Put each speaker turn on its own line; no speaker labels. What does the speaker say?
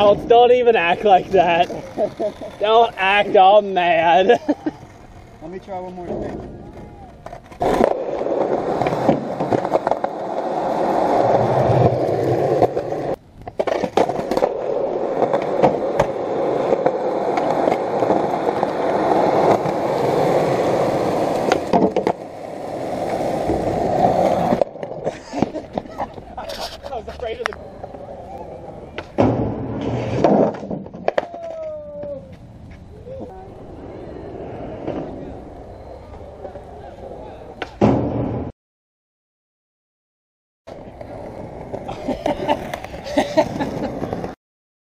Alex, don't even act like that. Don't act all mad.
Let me try one more thing.
I was afraid of the...